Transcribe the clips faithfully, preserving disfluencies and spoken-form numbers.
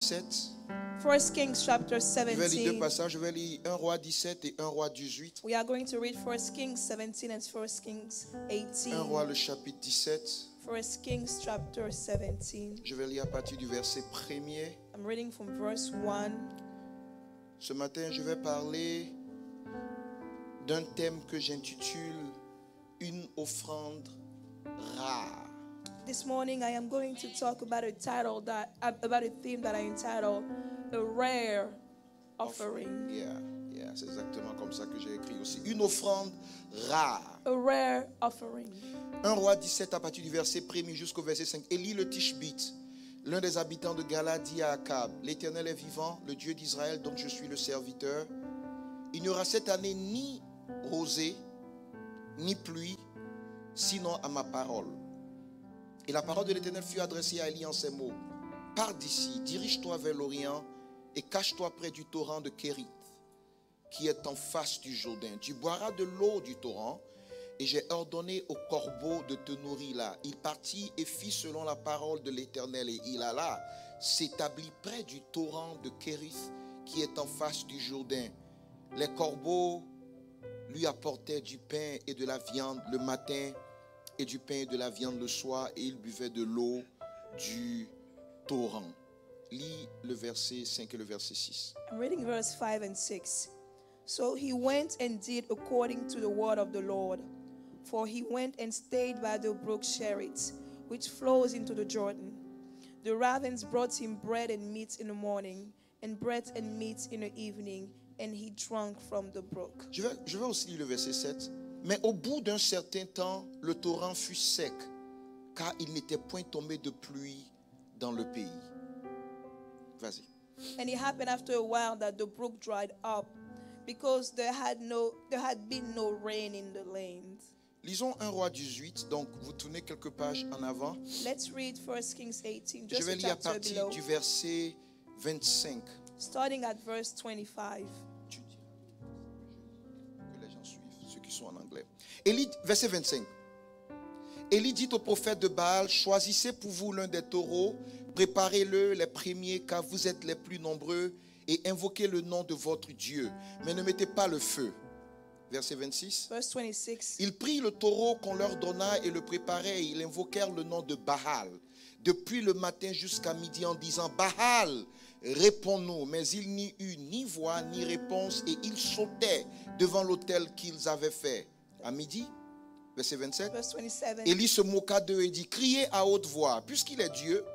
dix-sept. First Kings chapter Je vais lire deux seventeen. passages. Je vais lire un roi dix-sept et un roi dix-huit. We are going to read First Kings seventeen and First Kings un roi eighteen. le chapitre dix-sept. First Kings chapter seventeen. Je vais lire à partir du verset premier. I'm reading from verse one. Ce matin, je vais parler d'un thème que j'intitule Une offrande rare. This morning I am going to talk about a title that about a theme that I entitled A Rare Offering. Yeah, yeah, c'est exactement comme ça que j'ai écrit aussi. Une offrande rare. A rare offering. un roi dix-sept à partir du verset premier jusqu'au verset cinq. Élie le Tishbite, l'un des habitants de Gala, dit à Akab: L'Éternel est vivant, le Dieu d'Israël dont je suis le serviteur. Il n'y aura cette année ni rosée, ni pluie, sinon à ma parole. Et la parole de l'Éternel fut adressée à Élie en ces mots: Pars d'ici, dirige-toi vers l'Orient et cache-toi près du torrent de Kérith, qui est en face du Jourdain. Tu boiras de l'eau du torrent, et j'ai ordonné au corbeau de te nourrir là. Il partit et fit selon la parole de l'Éternel, et il alla s'établit près du torrent de Kérith, qui est en face du Jourdain. Les corbeaux lui apportaient du pain et de la viande le matin, et du pain et de la viande le soir, et il buvait de l'eau du torrent. Lis le verset cinq et le verset six. I'm reading verse five and six. So he went and did according to the word of the Lord. For he went and stayed by the brook Cherith, which flows into the Jordan. The ravens brought him bread and meat in the morning, and bread and meat in the evening, and he drank from the brook. Je vais, je vais aussi lire le verset sept. Mais au bout d'un certain temps, le torrent fut sec, car il n'était point tombé de pluie dans le pays. Vas-y. And it happened after a while that the brook dried up, because there had no there had been no rain in the land. Lisons un roi dix-huit, donc vous tournez quelques pages en avant. Let's read First Kings eighteen, Je just vais a lire à chapter partir below, du verset vingt-cinq. starting at verse twenty-five. Tu dis que les gens suivent, ceux qui sont en anglais. Élie, verset vingt-cinq. Élie dit au prophète de Baal: Choisissez pour vous l'un des taureaux, préparez-le les premiers, car vous êtes les plus nombreux, et invoquez le nom de votre Dieu, mais ne mettez pas le feu. Verset vingt-six. Verse twenty-six. Ils prirent le taureau qu'on leur donna et le préparèrent, et ils invoquèrent le nom de Baal depuis le matin jusqu'à midi en disant: Baal, réponds-nous. Mais il n'y eut ni voix ni réponse, et ils sautaient devant l'autel qu'ils avaient fait. À midi, verset vingt-sept. Verse twenty-seven. Élie se moqua d'eux et dit: Criez à haute voix, puisqu'il est Dieu.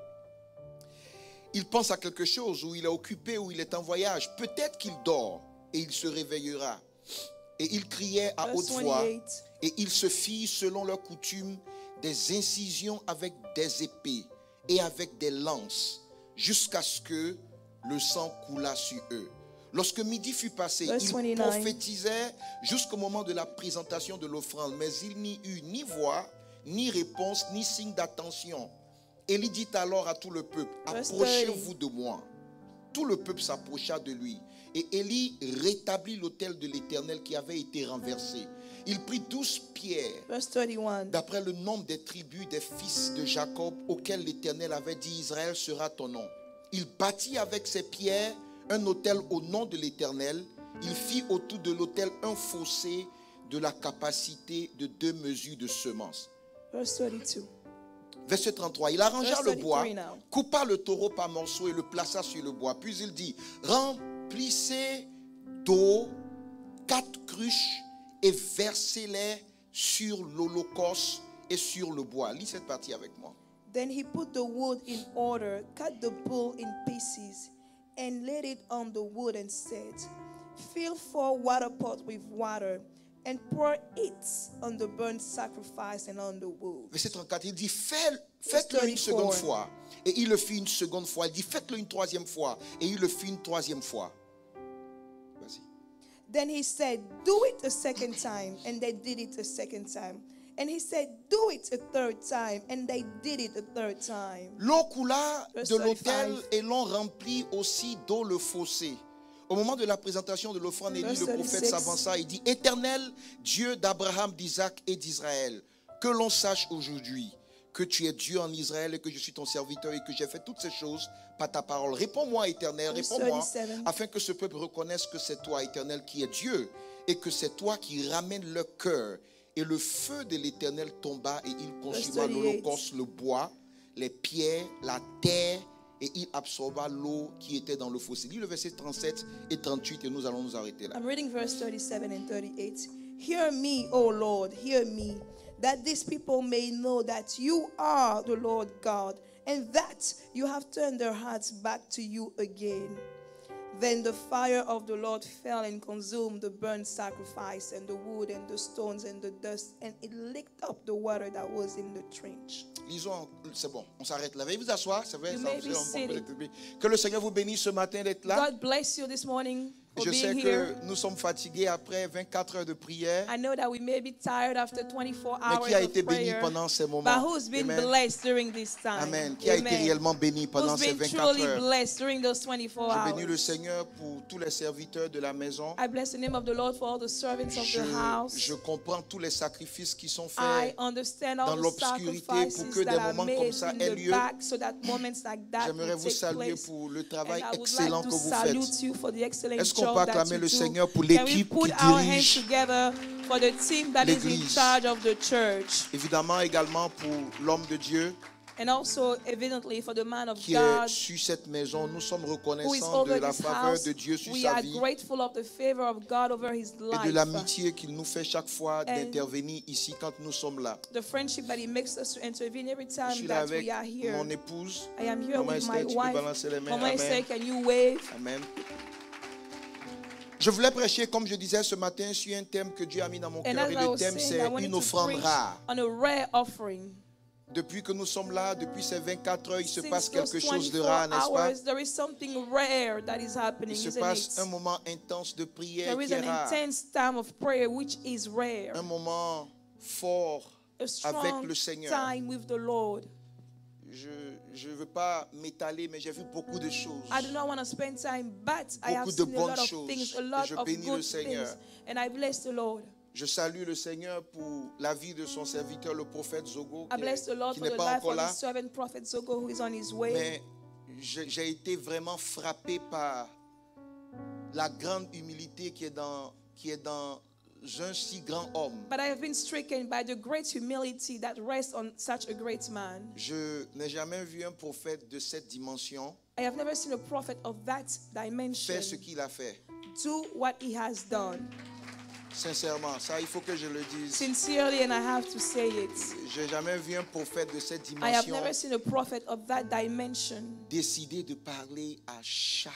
Il pense à quelque chose, ou il est occupé, ou il est en voyage. Peut-être qu'il dort et il se réveillera. Et il criait à Verse haute voix, twenty-eight. et il se fit selon leur coutume des incisions avec des épées et avec des lances, jusqu'à ce que le sang coulât sur eux. Lorsque midi fut passé, Verse ils twenty-nine. prophétisaient jusqu'au moment de la présentation de l'offrande, mais il n'y eut ni voix, ni réponse, ni signe d'attention. Élie dit alors à tout le peuple: Verse Approchez-vous de moi. Tout le peuple s'approcha de lui. Et Élie rétablit l'autel de l'Éternel qui avait été renversé. Il prit douze pierres, Verse thirty-one. d'après le nombre des tribus des fils de Jacob, auxquels l'Éternel avait dit: Israël sera ton nom. Il bâtit avec ces pierres un autel au nom de l'Éternel. Il fit autour de l'autel un fossé de la capacité de deux mesures de semences. Verse thirty-two. Verset trente-trois. Il arrangea Verse le bois, thirty-three now. coupa le taureau par morceaux et le plaça sur le bois. Puis il dit: Remplissez d'eau quatre cruches et versez-les sur l'holocauste et sur le bois. Lis cette partie avec moi. Then he put the wood in order, cut the bull in pieces, and laid it on the wood and said, Fill four water pots with water, and pour it on the burnt sacrifice and on the wood. Verset trente-quatre, il dit: Fais- Faites-le une seconde fois. Et il le fit une seconde fois. Il dit: Faites-le une troisième fois. Et il le fit une troisième fois. Vas-y. Then he said, Do it a second time, and they did it a second time. And he said, Do it a third time, and they did it a third time. L'eau coula Verse de l'autel thirty-five. et l'on remplit aussi d'eau le fossé. Au moment de la présentation de l'offrande, Élie, Verse le prophète, thirty-six. s'avança et dit: Éternel, Dieu d'Abraham, d'Isaac et d'Israël, que l'on sache aujourd'hui que tu es Dieu en Israël et que je suis ton serviteur et que j'ai fait toutes ces choses par ta parole. Réponds-moi, Éternel, Verse réponds-moi, thirty-seven. afin que ce peuple reconnaisse que c'est toi, Éternel, qui es Dieu et que c'est toi qui ramène leur cœur. Et le feu de l'Éternel tomba et il consuma thirty-eight. l'holocauste, le bois, les pierres, la terre, et il absorba l'eau qui était dans le fossé. Lis le verset trente-sept et trente-huit et nous allons nous arrêter là. I'm reading verse thirty-seven and thirty-eight. Hear me, O Lord, hear me, that these people may know that you are the Lord God, and that you have turned their hearts back to you again. Then the fire of the Lord fell and consumed the burnt sacrifice and the wood and the stones and the dust, and it licked up the water that was in the trench. Lisons, c'est bon, on s'arrête là. Veuillez vous asseoir, c'est vrai. You Ça, may c'est be un bon seated. peu. Que le Seigneur vous bénisse ce matin d'être là. God bless you this morning for Je sais being que here. nous sommes fatigués après vingt-quatre heures de prière. I know that we may be tired after twenty-four Mais hours qui a of été béni prayer, pendant ces moments? but who's been Amen. blessed during this time? Amen. Qui a été Amen. réellement béni pendant Who's ces been vingt-quatre truly heures? blessed during those twenty-four Je bénis le hours? Seigneur pour tous les serviteurs de la maison. I bless the name of the Lord for all the servants of Je, the house. je comprends tous les sacrifices qui sont I faits. understand dans all the l'obscurité pour sacrifices que des that are moments made comme ça in aient the lieu. back so that moments like that J'aimerais will vous take saluer place. pour le And travail I would excellent like que to vous salute faites. you for the excellent Est-ce qu'on job peut that acclamer you le do. Seigneur pour Can we l'équipe put qui our hands dirige together for the team that is in l'Église? charge of the church? Évidemment également pour l'homme de Dieu And also, evidently, for the man of qui God est sur cette maison. Nous sommes who is reconnaissants de over la this faveur house. de Dieu sur We sa are vie grateful of the favor of God over his et de life. l'amitié qu'il nous fait chaque fois d'intervenir ici quand nous sommes là. The friendship that he makes us to intervene every Je time suis là that avec we are here. mon épouse. I am here Maman with my Esther, tu peux wife. balancer les mains. Mama Esther, Amen. can you wave? Amen. Je voulais prêcher, comme je disais ce matin, sur un thème que Dieu a mis dans mon And cœur. as Et I le was thème, saying, c'est I wanted une to offrande preach rare. on a rare offering. Depuis que nous sommes là, depuis ces vingt-quatre heures, il se Since passe those quelque chose de twenty-four rare, n'est-ce pas? hours, there is something rare that is happening, Il se isn't passe un it? moment intense de prière There is qui est an rare. intense time of prayer which is rare. Un moment fort A avec strong le Seigneur. time with the Lord. Je ne veux pas m'étaler, mais j'ai vu beaucoup de choses. I do not want to spend time, but I have Beaucoup de seen a lot bonnes of choses. things, a Et lot je of bénis le good Seigneur. things. And I bless the Lord. Je salue le Seigneur pour la vie de son serviteur, le prophète Zogo, I qui, bless the Lord qui for n'est the pas life encore of là. his servant prophet Zogo who is on his way. Mais j'ai j'ai été vraiment frappé par la grande humilité qui est dans, qui est dans un si grand homme. But I have been stricken by the great humility that rests on such a great man. Je n'ai jamais vu un prophète de cette dimension I have never seen a prophet of that dimension faire ce qu'il a fait. do what he has done. Sincèrement, ça, il faut que je le dise. Sincerely, and I have to say it. J'ai jamais vu un prophète de cette I have dimension never seen a prophet of that dimension décider de parler à chaque.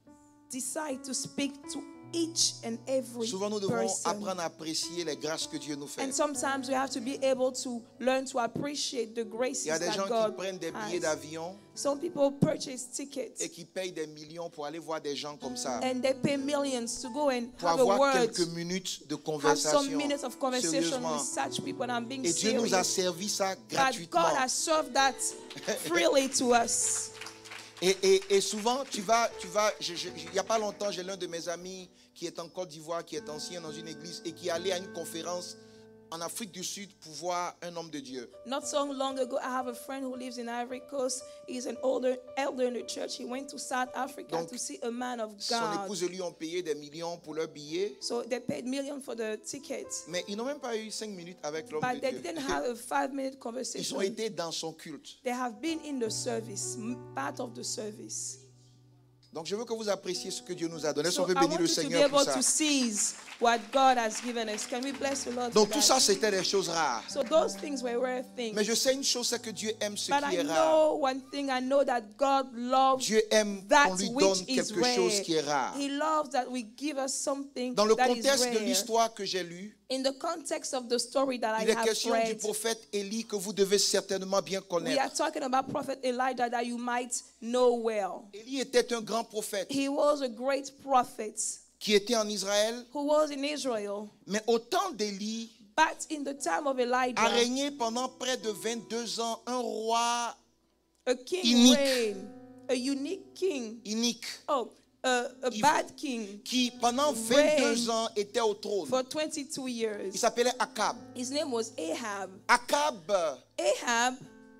decide to speak to each and every Souvent, nous devons person. apprendre à apprécier les grâces que Dieu nous fait. And sometimes we have to be able to learn to appreciate the Il graces y a des that gens qui God prennent des billets has. d'avion Some people purchase tickets et qui payent des millions pour aller voir des gens comme ça, and they pay millions to go and pour have a avoir word, quelques minutes de have conversation. some minutes of conversation Sérieusement. with such people. And I'm being Et Dieu nous a serious. servi ça But gratuitement. God has served that freely to us. Et, et, et souvent, tu vas, tu vas, je- je- il n'y a pas longtemps, j'ai l'un de mes amis qui est en Côte d'Ivoire, qui est ancien dans une église et qui est allé à une conférence en Afrique du Sud pour voir un homme de Dieu. Not so long ago, I have a friend who lives in Ivory Coast. He's an older elder in the church. He went to South Africa Donc, to see a man of Son God. épouse et lui ont payé des millions pour leur billet, So they paid millions for the tickets. mais ils n'ont même pas eu cinq minutes avec l'homme But de they Dieu. didn't have a five-minute Ils conversation. ont été dans son culte. They have been in the service, m- part of the service. Donc je veux que vous appréciez ce que Dieu nous a donné. Est-ce So qu'on veut I bénir want le you to be Seigneur pour able ça? to seize what God has given us. Can we bless the Lord Donc for tout that? ça, c'était des choses rares. So those things were rare things. Mais je sais une chose, c'est que Dieu aime ce But qui I est rare. know one thing. I know that God loves Dieu aime that qu'on lui which donne is quelque rare. chose qui est rare. He loves that we give us something Dans le that is contexte de rare. l'histoire que j'ai lue, In the context of the story that I il est have question du read, prophète Élie que vous devez certainement bien we connaître. are talking about Prophet Elijah that you might know well. Élie était un grand prophète He was a great prophet qui était en Israël, who was in Israel. mais au temps d'Élie, But in the time of a Elijah, régné pendant près de vingt-deux ans un roi a king Unique. reigned, a unique king. inique Oh, a, a Il- bad king qui pendant vingt-deux ans était au trône. for twenty-two Il years. s'appelait Akab. His name was Ahab. Akab Ahab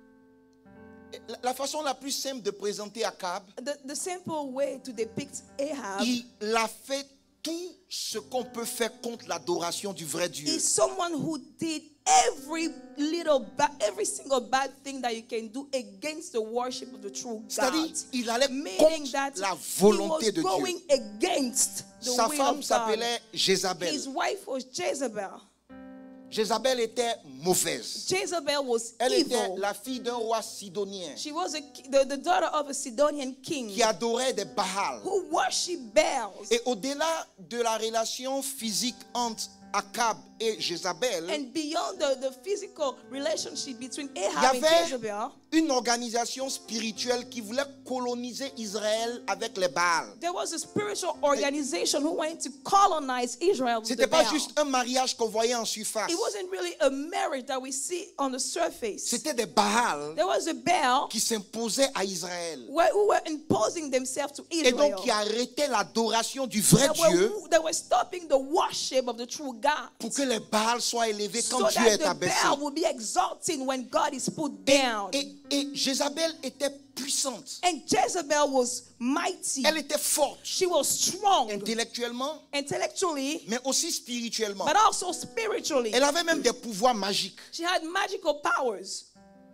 La, la façon la plus simple de présenter Akab, The, the simple way to depict Ahab il a fait tout ce qu'on peut faire contre l'adoration du vrai Dieu. is someone who did every little bad, every single bad thing that you can do against the worship of the true C'est-à-dire, God. il allait Meaning that contre la he volonté was de going Dieu. against the Sa will femme of God. s'appelait Jézabel. His wife was Jezebel. Jézabel était mauvaise. Jezebel was Elle était evil. la fille d'un roi sidonien She was a, the, the daughter of a Sidonian king qui adorait des Baals. who worshipped Baals. Et au-delà de la relation physique entre Akab et Jézabel, And beyond the, the physical relationship between il y Ahab and avait Jezebel, une organisation spirituelle qui voulait coloniser Israël avec les Baals. there was a spiritual organization who wanted to colonize Israel with C'était the pas Baal. juste un mariage qu'on voyait en surface. It wasn't really a marriage that we see on the surface. C'était des Baals There was a Baal qui s'imposaient à Israël. who who were imposing themselves to Et donc Israel. qui arrêtaient l'adoration du vrai That Dieu were, that were stopping the worship of the true God. pour que les Baals soient élevés quand So Dieu that est the abaissé. Baal will be exalted when God is put Et, down. et, et Jézabel était puissante. And Jezebel was mighty. Elle était forte She was strong intellectuellement, intellectually, mais aussi spirituellement. but also spiritually. Elle avait même des pouvoirs magiques. She had magical powers.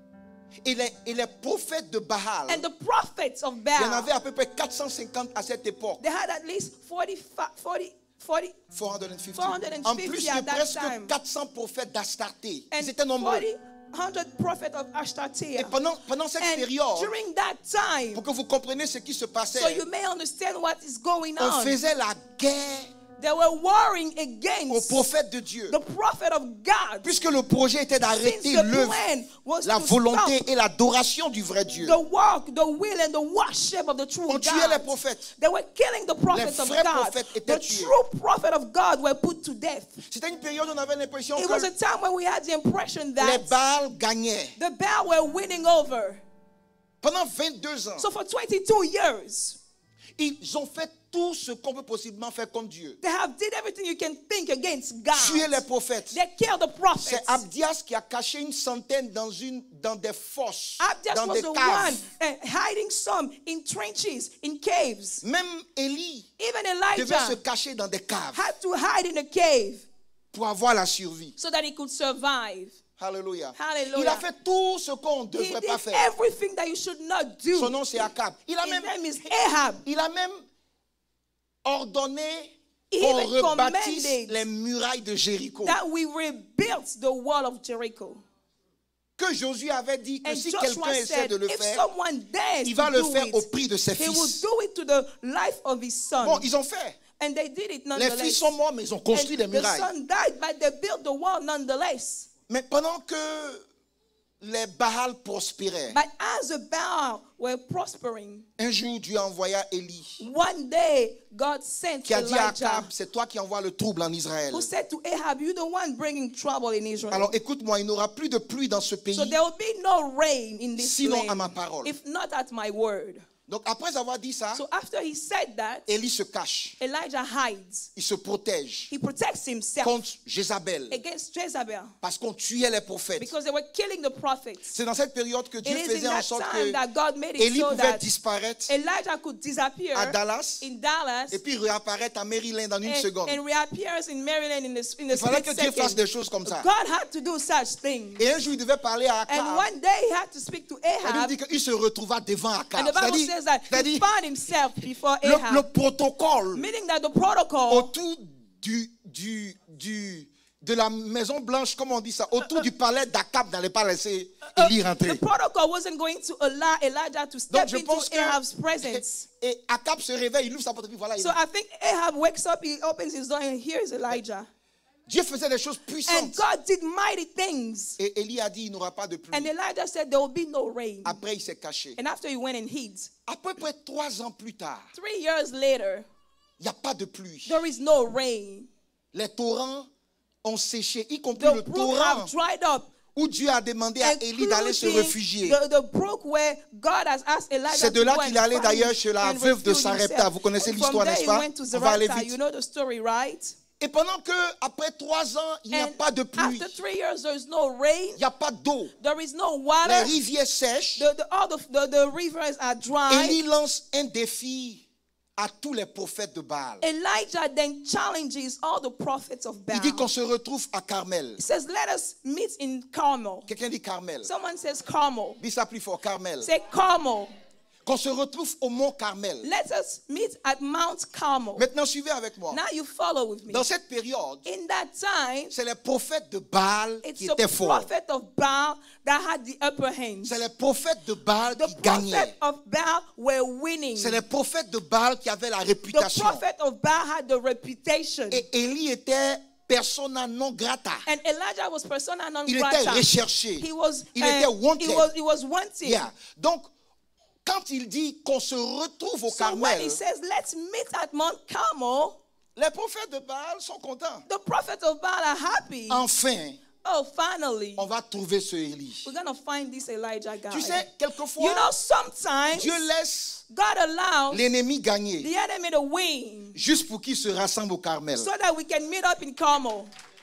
Et les, et les prophètes de Baal, And the prophets of il y en avait Baal, à peu près quatre cent cinquante à cette époque. they had at least forty, forty, forty, four hundred fifty. four hundred En plus fifty de at that presque time. quatre cents prophètes d'Astarté. And Ils étaient nombreux. forty, one hundred prophets of Et Ashtartea. pendant, pendant cette And période, during that time, pour que vous compreniez ce qui se passait, so you may understand what is going on on, faisait la guerre they were warring aux against prophètes de Dieu. the prophet of God. Puisque le projet était Since d'arrêter the l'œuvre, plan was la to volonté stop et l'adoration du vrai Dieu. the work, the will, and the worship of the true On tuait les God. prophètes. They were killing the prophets of vrais God. prophètes The étaient tués. true prophet of God were put to death. C'était une période où on avait l'impression It was a que time when we had the impression les that Baals gagnaient. the Baal were winning over. Pendant vingt-deux ans, So for twenty-two years, ils ont fait tout ce qu'on peut possiblement faire contre Dieu. they have did everything you can think against God. Tuer les prophètes. They killed the C'est prophets. Abdias qui a caché une centaine dans, une, dans des fosses, Abdias dans was des the caves. one uh, hiding some in trenches, in caves. Même Élie Even devait se Elijah cacher dans des caves had to hide in a cave pour avoir la survie. so that he could survive. Alléluia. Hallelujah. Il a fait tout ce qu'on ne He devrait did pas faire. everything that you should not do. Son nom c'est Akab. Il a His même, name is Ahab. il a même ordonné He qu'on even rebâtisse commanded les murailles de Jéricho. That we rebuilt the wall of Jericho. Que Josué avait dit que And si Joshua quelqu'un essaie said, de le if faire, someone dares il to va le do faire it, au prix de ses he will fils. do it to the life of his son. Bon, ils ont fait. And they did it Les nonetheless. fils sont morts, mais ils ont construit And des the murailles. son died, but they built the wall nonetheless. Mais pendant que les Baals prospéraient, But as the Baal were prospering, un jour Dieu envoya Élie one day God sent qui a dit à Elijah, Akab, c'est toi qui envoies le trouble en Israël. who said to Ahab, you're the one bringing trouble in Israel. Alors écoute-moi, il n'y aura plus de pluie dans ce pays, So there will be no rain in this sinon land, à ma parole. if not at my word. Donc après avoir dit ça, So after he said that, Élie se cache, Elijah hides. il se protège He protects himself contre Jézabel against Jezebel parce qu'on tuait les prophètes. because they were killing the prophets. C'est dans cette période que It Dieu is in faisait en that sorte time que that God made it Élie so pouvait that disparaître Elijah could disappear à Dallas in Dallas et puis réapparaître à Maryland en une and, seconde. and reappears in Maryland in the, in the Il fallait split que Dieu fasse second. des choses comme ça. God had to do such things. Et un jour, il devait parler à And Akab. one day he had to speak to Et lui Ahab, dit qu'il se retrouva devant Akab. and the Bible C'est-à-dire, says that he c'est-à-dire, found himself before le, le Ahab, protocole meaning that the protocol autour du, du, du, de la Maison Blanche, comme on dit ça, autour du palais d'Akab n'allait pas laisser Élie the rentrer. protocol wasn't going to allow Elijah to Donc step je into pense que Ahab's presence. et Akab se réveille, il ouvre sa porte et puis voilà. il So est. I think Ahab wakes up, he opens his door, and here's Elijah. Dieu faisait des choses And puissantes. God did mighty things. Et Élie a dit, il n'aura pas de pluie. And Elijah said there will be no rain. Après, il s'est caché. And after he went and hid, À peu près trois ans plus tard, three years later, il n'y a pas de pluie. there is no rain. Les torrents ont séché, y compris The le brook torrent have dried up. où Dieu a demandé à Élie d'aller se including réfugier. The, the brook where God has asked Elijah C'est de to là go qu'il and allait find d'ailleurs chez la and veuve de refuge Sarepta. himself. Vous connaissez And l'histoire, from there n'est-ce he pas? went to On va aller Zarepta. vite. You know the story, right? Et pendant que après trois ans, il n'y a And pas de pluie, after three years, there is no rain, il n'y a pas d'eau, there is no les water, rivières sèchent, the, the, all the, the, the rivers are dry. Élie lance un défi à tous les prophètes de Baal. Elijah then challenges all the prophets of Baal. Il dit qu'on se retrouve à Carmel. He says, let us meet in Carmel. Quelqu'un dit Carmel. Someone says Carmel. Dis ça plus fort, Carmel. Say Carmel. Qu'on se retrouve au mont Carmel. Let us meet at Mount Carmel. Maintenant, suivez avec moi. Now you follow with me. Dans cette période, In that time, c'est les prophètes de Baal it's qui the étaient forts. prophet of Baal that had the upper hand. C'est les prophètes de Baal The qui gagnaient. prophet of Baal were winning. C'est les prophètes de Baal qui avaient la The réputation. prophet of Baal had the reputation. Et Élie était persona non grata. And Elijah was persona non Il grata. était recherché. He was, Il uh, était wanted. He was, he was wanted. Yeah. Donc, quand il dit qu'on se retrouve au So when Carmel, he says, let's meet at Mount Carmel, les prophètes de Baal sont contents. the prophets of Baal are happy. Enfin, Oh, finally, on va trouver ce Élie. we're going to find this Elijah guy. Tu sais, quelquefois, You know, sometimes Dieu laisse God allows l'ennemi gagner the enemy to win juste pour qu'il se rassemble au Carmel. so that we can meet up in Carmel.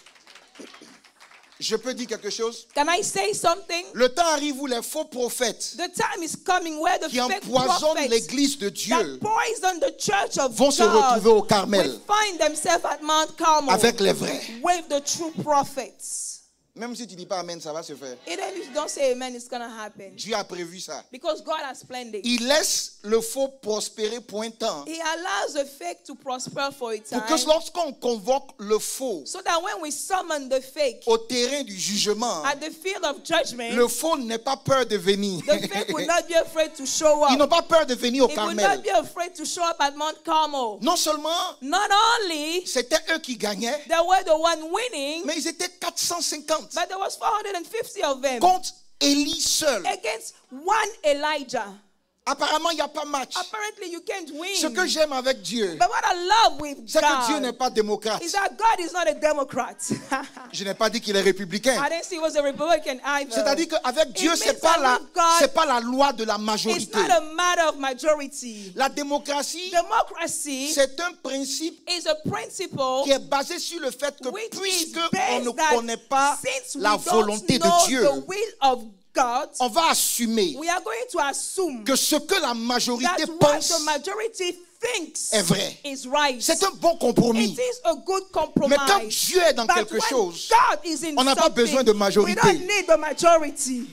Je peux dire quelque chose? Can I say something? Le temps arrive où les faux prophètes The time is coming where the qui fake empoisonnent prophets l'église de Dieu that poison the church of vont se God retrouver au will Carmel find themselves at Mount Carmel avec les vrais. with the true prophets. Même si tu ne dis pas Amen, ça va se faire. Even if you don't say amen, it's going to happen. Dieu a prévu ça. Because God has planned it. Il laisse le faux prospérer pour un temps. He allows the fake to prosper for a time. Pour que lorsqu'on convoque le faux So that when we summon the fake au terrain du jugement, at the field of judgment, le faux n'ait pas peur de venir. the fake will not be afraid to show Ils up. n'ont pas peur de venir au It will Carmel. not be afraid to show up at Mount Carmel. Non seulement Not only c'était eux qui gagnaient, they were the one winning, mais ils étaient quatre cent cinquante but there was four hundred fifty of them contre Élie seul. against one Elijah. Apparemment, il n'y a pas match. Apparently, you can't win. Ce que j'aime avec Dieu, But what I love with c'est que Dieu n'est God pas démocrate. is that God is not a Democrat. Je n'ai pas dit qu'il est républicain. I didn't see he was a Republican either. C'est-à-dire qu'avec Dieu, It c'est means pas that la, with God, c'est pas la loi de la It's majorité. not a matter of majority. La démocratie, Democracy c'est un principe is a principle qui est basé sur le fait que which puisque is on based ne that connaît pas since we la don't volonté know de Dieu, the will of God, on va assumer we are going to assume que ce que la majorité that what pense the majority thinks est vrai. is right. C'est un bon compromis. It is a good Mais compromise. quand Dieu est dans But quelque when chose, God is in on n'a pas something, besoin de we majorité. don't need the majority.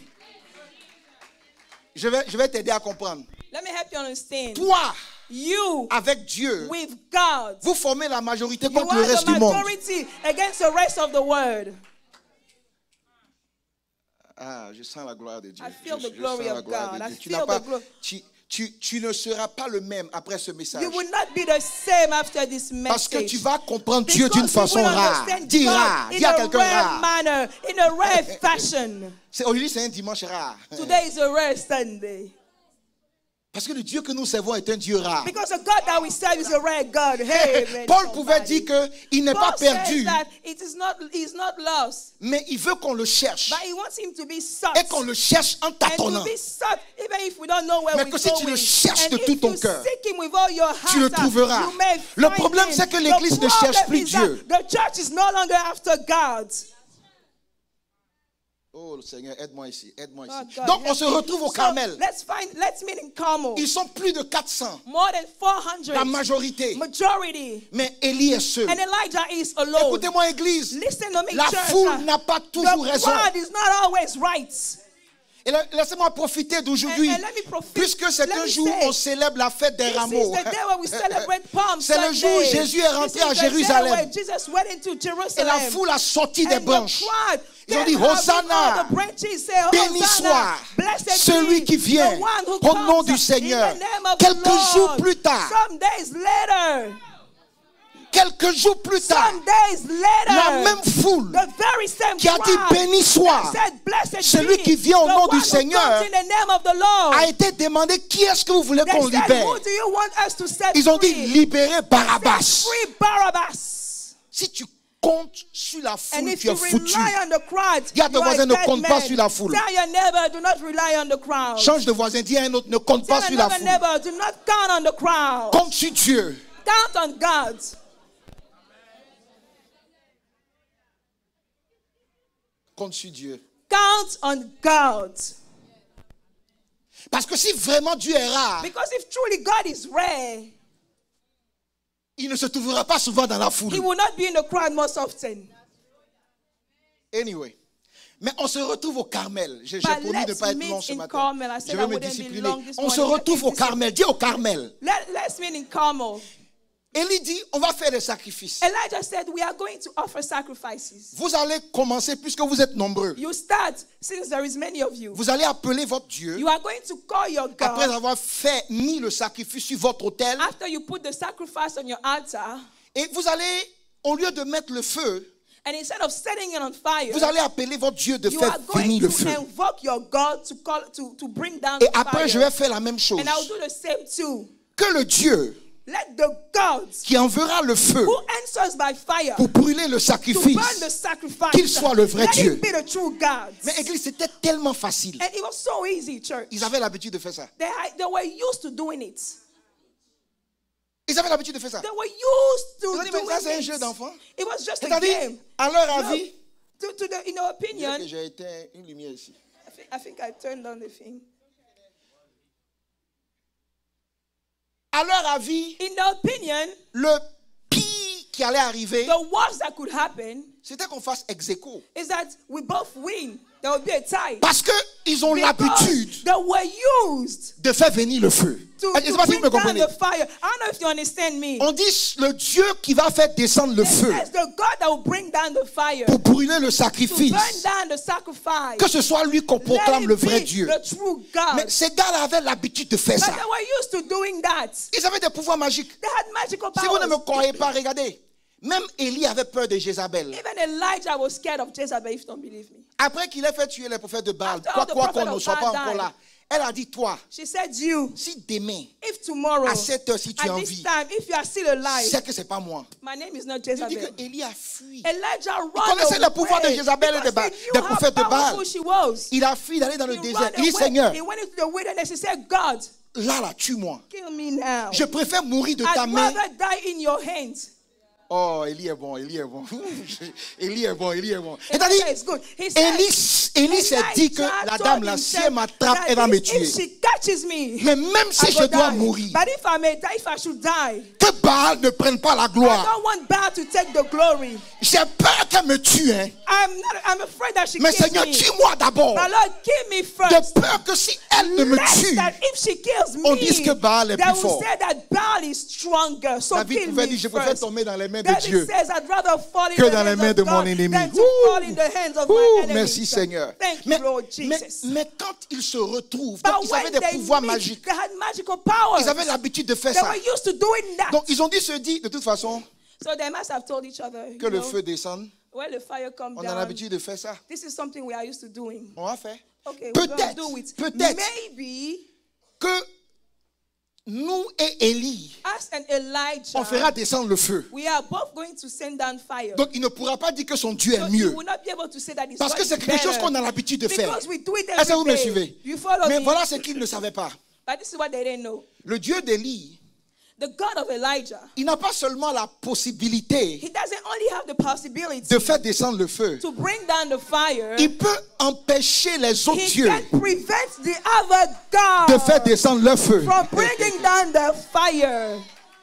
Je vais, je vais t'aider à comprendre. Let me help you understand. Toi, You, avec Dieu, with God, vous formez la majorité you contre le are reste the du monde. majority against the rest of the world. Ah, je sens la gloire de Dieu. I feel Je- the je glory sens la of gloire God. de I Dieu. Tu, feel n'as pas- the glo- tu, tu- tu ne seras pas le même après ce message. You will not be the same after this Parce que message. tu vas comprendre Dieu d'une Because you façon will rare. understand Dis God rare. in Dis à a quelqu'un rare rare. manner, in a rare fashion. C'est- Aujourd'hui, c'est un dimanche rare. Today is a rare Sunday. Parce que le Dieu que nous servons est un Dieu rare. Because the God that we serve is a rare God. Hey, man, Paul pouvait somebody. dire qu'il n'est pas Paul says perdu, that it is not, he's not lost, mais il veut qu'on le cherche. but he wants him to be sought. Et qu'on le cherche en And tâtonnant. to be sought, even if we don't know where Mais we're que si tu going. le cherches de And tout if ton you cœur, seek him with all your heart, tu le trouveras. you may Le find problème, him. c'est que The l'Église ne cherche problem plus is that Dieu. The church is no longer after God. Oh Seigneur, aide-moi ici, aide-moi Oh, ici. God, Donc on let's se meet- retrouve au so, Carmel. Let's find. Let's meet in Carmel. Ils sont plus de quatre cents, More than four hundred. la majorité. Majority. Mais Élie est seul. And Elijah is alone. Écoutez-moi, Église. Listen to me, La church. foule n'a pas toujours The raison. crowd is not always right. Et la- laissez-moi profiter d'aujourd'hui, And- and let me profit- puisque c'est let un me jour say, où on célèbre la fête des This rameaux. is the day where we celebrate Palm C'est le Sunday. jour où Jésus est rentré This is à the day Jérusalem. where Jesus went into Et Jerusalem. la foule a sorti des And the branches. crowd, Ils ont they dit, have Hosanna, all the branches say, béni Hosanna, soit blessed celui be qui vient the one who au nom comes du in Seigneur. the name of the Quelques Lord. jours plus tard, Some days later, quelques jours plus tard, some days later, la même foule the very same qui a dit crowd béni soit that said, blessed celui be qui vient au the nom one du who Seigneur comes in the name of the Lord. a été demandé qui est-ce que vous voulez They qu'on said, libère. who do you want us to set Ils ont dit free? libérer Barabbas. Free Barabbas. Si tu comptes sur la And foule, if tu you es foutu. rely on the crowd, Dis à ton you are voisin, a ne dead compte pas man. sur la foule. Tell your neighbor, do not rely on the crowd. Change de voisin, dis à un autre, ne compte pas Tell sur la another foule. neighbor, do not count on the crowd. Compte sur Dieu. Count on God. Compte sur Dieu. Count on God. Parce que si vraiment Dieu est rare, Because if truly God is rare, il ne se trouvera pas souvent dans la foule. he will not be in the crowd most often. Anyway. Mais on se retrouve au Carmel. J'ai But promis de ne let's pas être meet long ce in matin. Carmel. I Je said vais I me wouldn't be discipliner. long this On se morning. retrouve au Carmel. Dis au Carmel. Let, let's meet in Carmel. Élie dit, on va faire des sacrifices. Elijah said, we are going to offer sacrifices. Vous allez commencer puisque vous êtes nombreux. You start, since there is many of you. Vous allez appeler votre Dieu. You are going to call your Après God. avoir fait, mis le sacrifice sur votre autel. After you put the sacrifice on your altar. Et vous allez, au lieu de mettre le feu, And instead of setting it on fire, vous allez appeler votre Dieu de you faire are going venir le to feu. invoke your God to call to, to bring down Et the après, je fire. vais faire la même chose. And I'll do the same too. Que le Dieu Let the God qui enverra le feu who answers by fire pour brûler le to sacrifice, burn the sacrifice, qu'il soit le vrai let Dieu. him be the true God. Mais église, c'était tellement facile. And it was so easy, church. Ils avaient l'habitude de faire ça. They, had- they were used to doing it. Ils avaient l'habitude de faire ça. They were used to Ils ont dit, mais ça, c'est un doing jeu it. d'enfant. It was just a C'est-à-dire, game. à leur Look, avis, to, to the, in our je dirais opinion, que j'ai éteint une lumière ici. I think, I think I turned on the thing. À leur avis, In their opinion, le pire qui allait arriver, the worst that could happen c'était qu'on fasse ex aequo. is that we both win. There will be a tie. Parce qu'ils ont l'habitude Because they were used de faire venir le feu. to, Je ne sais to pas si bring vous me down comprenez. the fire. I don't know if you understand me. On dit le Dieu qui va faire descendre le feu It's the God that will bring down the fire. pour brûler le To sacrifice. burn down the sacrifice. Que ce soit lui qu'on Let proclame it le vrai be Dieu. the true God. Mais ces gars-là avaient l'habitude de faire But ça. they were used to doing that. Ils avaient des pouvoirs magiques. They had magical Si vous ne me powers. croyez pas, regardez. Même Élie avait peur de Jézabel. Even Elijah was scared of Jezebel, if you don't believe me. Après qu'il ait fait tuer les prophètes de Baal, After quoi all the quoi qu'on prophets ne of soit pas Baal encore died. là, elle a dit, toi, She said, you, si demain, if tomorrow, à cette heure, si tu es at en this vie, time, if you are still alive, sais que c'est pas moi. my name is not Je dis Jezebel. que Élie a fui. Elijah Il ran connaissait le pouvoir de away Jézabel et de because Baal- he knew des how prophètes de Baal. powerful she was. Il a fui d'aller dans le He désert. ran Il dit, away. Seigneur, He went into the wilderness. He said, God, là, là, tue-moi. kill me now. Je préfère mourir de ta I'd main. rather die in your hands. Oh, Élie est bon, Élie est bon. Élie est bon, Élie est bon. Elijah C'est-à-dire, is good. He said, Élie, Élie s'est dit que Elijah la told dame, là, himself si elle m'attrape, that elle va me if- tuer. If she catches me, Mais même si I je go dois die. mourir, But if I may die, if I should die, que Baal ne prenne pas la I gloire. don't want Baal to take the glory. J'ai peur qu'elle me tue, hein. I'm not. I'm afraid that she Mais kills Seigneur, me. tue-moi d'abord. But Lord, kill me De first. peur que si elle ne me Lest tue, that if she kills me, on dise que Baal est they plus will fort. say that Baal is stronger. So David kill pouvait me dire, je préfère first. tomber dans les mains de David Dieu says, I'd rather fall in que the dans les hands mains of de mon God ennemi. than to Ouh. fall in the hands of Ouh, my enemies. merci Seigneur. Thank Mais, you, Lord mais, Jesus. mais quand ils se retrouvent, But donc ils avaient when des they pouvoirs meet, magiques. they had magical powers. Ils avaient l'habitude de faire They ça. were used to doing that. Donc ils ont dit se dit, de toute façon, So they must have told each other, que you le know, feu descende. when the fire comes On a down, l'habitude de faire ça. this is something we are used to doing. On va faire. Okay, we're going to Peut-être, do it. peut-être Maybe que nous et Élie, us and Elijah, on fera descendre le feu. we are both going to send down fire. Donc il ne pourra pas dire que son Dieu So est you mieux. will not be able to say that it's Parce que God c'est is quelque chose better. qu'on a l'habitude de faire. Because we do it Est-ce que vous every me day. suivez? You follow Mais me? voilà ce qu'ils ne savaient pas. But this is what they didn't know. Le Dieu d'Élie, The God of Elijah, il n'a pas seulement la possibilité he doesn't only have the possibility de faire descendre le feu. to bring down the fire. Il peut empêcher les autres He dieux can prevent the other de God faire descendre le feu. from bringing down the fire.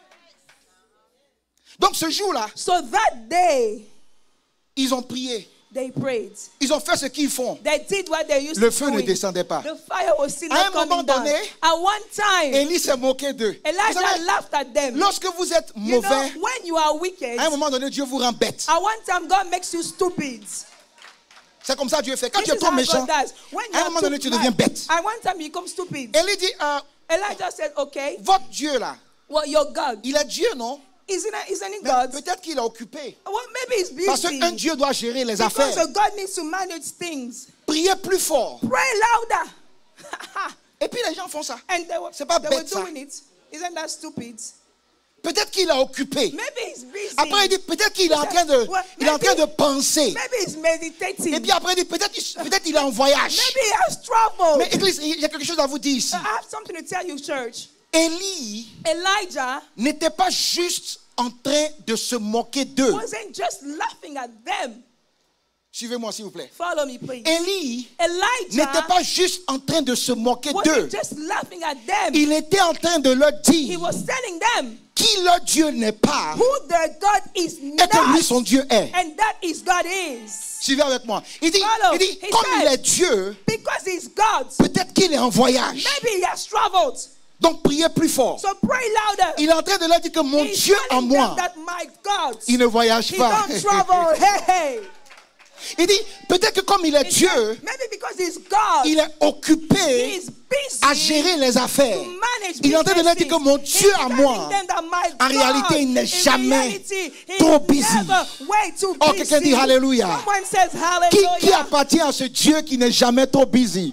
Donc ce jour-là, So that day, ils ont prié. they prayed. Ils ont fait ce qu'ils font. They did what they used Le to feu ne do. descendait pas. The fire was still À un not coming moment down. donné, At one time, Élie s'est moqué d'eux. Vous Elijah savez, laughed at them. lorsque vous êtes You know, mauvais, when you are wicked, à un moment donné, Dieu vous rend bête. at one time God makes you stupid. C'est comme ça que Dieu fait. Quand This tu es is trop how méchant, God does. When you à un are moment too donné, tu bad, deviens bête. at one time you become stupid. Élie dit, euh, Elijah said, okay, votre Dieu là, well, your God, il est Dieu, non? isn't it, isn't it Mais God? peut-être qu'il est occupé. Well, maybe he's Parce busy. qu'un Dieu doit gérer les Because affaires. a God needs to manage things. Priez plus fort. Pray louder. Et puis les gens font ça. And they were, C'est pas they were bête, ça. doing it. Isn't that stupid? Peut-être qu'il est occupé. Maybe he's busy. Après, il dit peut-être qu'il est en train de, Well, il est en train maybe- de penser. Maybe he's meditating. Et puis après, il dit peut-être peut-être il est en voyage. Maybe he has trouble. Mais église, il y a quelque chose à vous dire ici. I have something to tell you, church. Élie Elijah n'était pas juste en train de se moquer d'eux. wasn't just laughing at them. Suivez-moi s'il vous plaît. Follow me, please. Élie Elijah n'était pas juste en train de se moquer wasn't d'eux. just laughing at them. Il était en train de leur He dire was telling them qui leur Dieu n'est pas who their God is et que lui not, son Dieu est. and that is God is. Suivez avec moi. Il dit, Follow. il dit He comme said, il est Dieu, Because he's God, peut-être qu'il est en voyage. maybe he has traveled. Donc priez plus fort. So pray louder. Il est en train de leur dire que mon He's Dieu en telling moi, them that my God, il ne voyage he pas. don't travel. Hey, hey. Il dit, peut-être que comme il est He Dieu, said, maybe because he's God, il est he occupé is busy à gérer les affaires. to manage Il est en train de leur dire que mon businesses. Dieu He's à telling moi, them that my en God, réalité, il n'est in jamais reality, he trop is busy. never way too Oh, busy. quelqu'un dit Alléluia. Someone says Qui, hallelujah. qui appartient à ce Dieu qui n'est jamais trop busy?